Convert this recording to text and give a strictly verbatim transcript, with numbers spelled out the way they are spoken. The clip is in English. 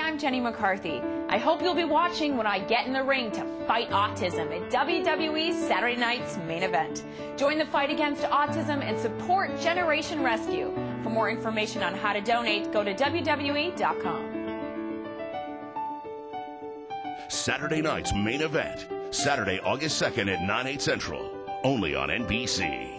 I'm Jenny McCarthy. I hope you'll be watching when I get in the ring to fight autism at W W E's Saturday night's main event. Join the fight against autism and support Generation Rescue. For more information on how to donate, go to W W E dot com. Saturday night's main event, Saturday, August second at nine, eight Central, only on N B C.